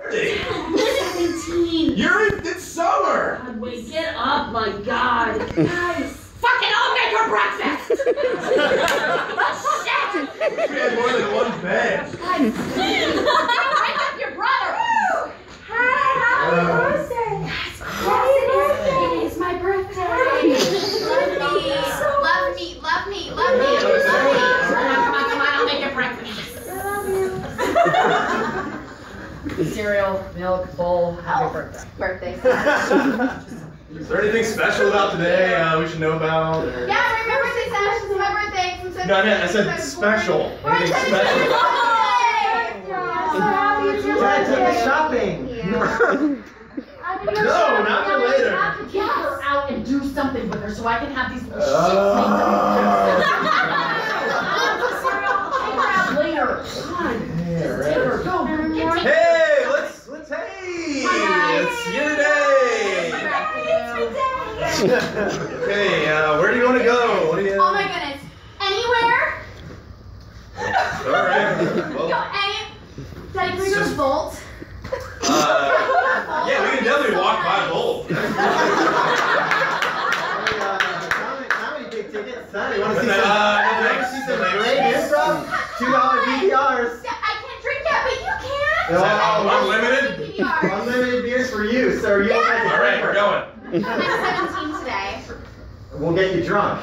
birthday. 17. It's summer. God, wait, get up, my God. Guys. Fucking I'll make her breakfast! Shit! We had more than one bed. Wake up your brother! Hi, happy birthday! It is my birthday! Love me! Come on, I'll make your breakfast. Cereal, milk, bowl, happy birthday. Is there anything special about today we should know about? Or... Yeah, my birthday, Sash. It's my birthday. No, I said special. Anything special? Dad took us shopping. No, not till later. Get her out and do something with her so I can have these little shits Take her out later. God. Take her, go. Hey, let's it's your day. Okay, where do you want to go? What do you? Oh my goodness. Anywhere? All right. Well, Daddy, can we go to Volt? yeah, we can definitely walk by Volt. How many big tickets? Son, you want to No, see some great improv? $2 PBRs. I can't drink yet, but you can. Is that unlimited? Unlimited beers for you, so you don't have to. All right, we're going. I'm 17 today. We'll get you drunk.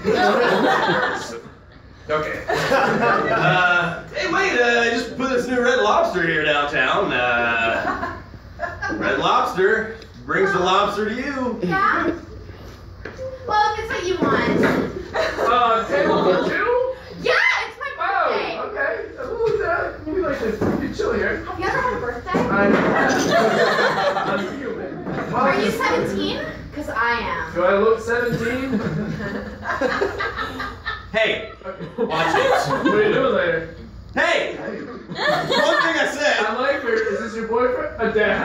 Okay. Hey, wait! I just put this new Red Lobster here downtown. Red Lobster brings the lobster to you. Yeah? Well, if it's what you want. Table for two? Yeah, it's my birthday. Oh, okay. We like to be chill here. Have you ever had a birthday? I'm human. Are you 17? Because I am. Do I look 17? Hey, watch it. What are you doing later? Hey, one thing I said. I like her. Is this your boyfriend? A dad.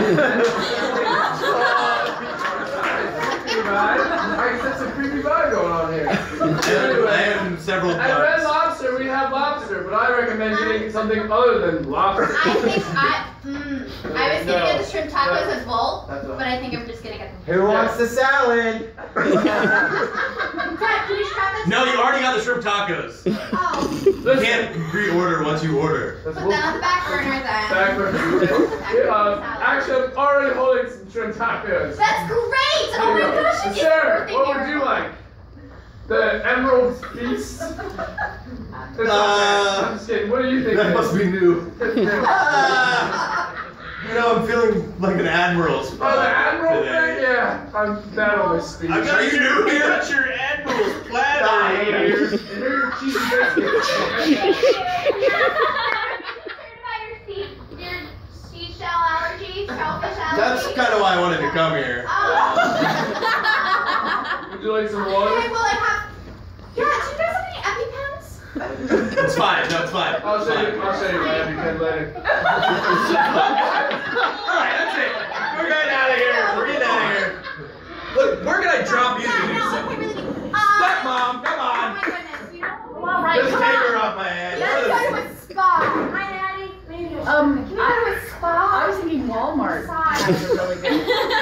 I sense a creepy vibe going on here. Anyway, I have several at Red bugs. Lobster, we have lobster, but I recommend getting something other than lobster. I was gonna get the shrimp tacos at Volt, but I think I'm just gonna get them. Who wants the salad? Dad, can you strap this? No, you already got the shrimp tacos. Oh, You can't pre-order once you order. put that on the back burner then. Actually, I'm already holding some shrimp tacos. That's great! Oh my gosh, it's your Sarah, birthday what would you miracle. like? The Emerald Feast? I'm just kidding. What do you think? That must be new. It's new. You know, I'm feeling like an admiral. Oh, the Admiral thing? Yeah. That always speaks. Are you new here? Got your admiral's platter here. And here are your cheesy biscuits. Your seashell allergy, shellfish allergy. That's kind of why I wanted to come here. Oh. Would you like some Okay, water? well I have. Yeah, do you guys have any EpiPens? It's fine. No, it's fine. I'll show you my EpiPen later. Alright, that's it. We're getting out of here. We're getting out of here. Look, where can I drop you to do something? Stepmom, come Oh on. my goodness, you know. Well, all right, Just come take on. her off my head. Let's go to a spa. Hi, Daddy. Maybe can we go to a spa? I was thinking Walmart. Massage. Has a really good.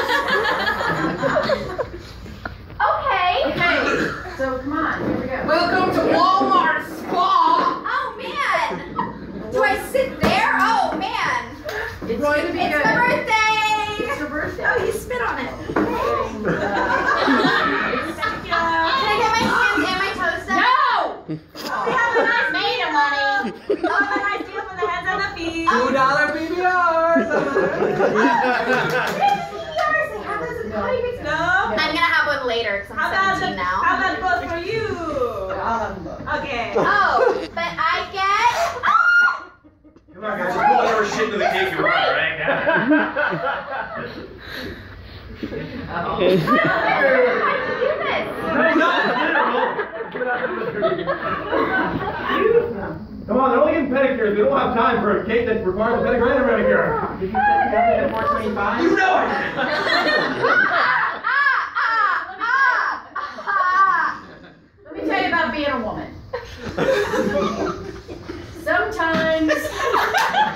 Okay. Okay, so come on, here we go. Welcome to Walmart Spa. Oh man. Do I sit there? Oh man. It's going to be It's good. my birthday. It's your birthday. Oh, you spit on it. Can Thank I get my hands and my toes done? No! We have a nice made of money. Oh, a nice deal for the heads and the feet. $2 PBRs. No. I'm gonna have one later because How I'm about 17 now. how about both for you? Okay. Oh, but I get. Come on, guys. Just put whatever shit into the cake you want, right? How do you do this? Come on, they're only getting pedicures. We don't have time for a cake that requires a pedicure and a manicure. Did you set the oven at 425? You know it! Let me tell you about being a woman. Sometimes